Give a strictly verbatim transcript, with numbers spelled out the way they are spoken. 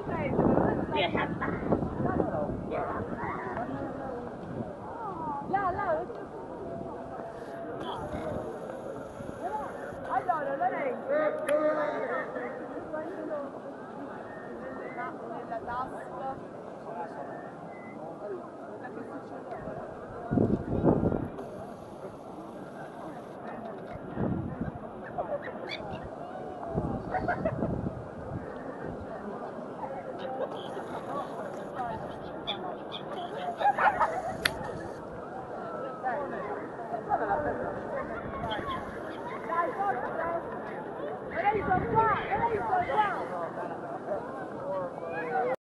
لا لا allora Lorenzo nella tasca dai forza Lorenzo qua Lorenzo qua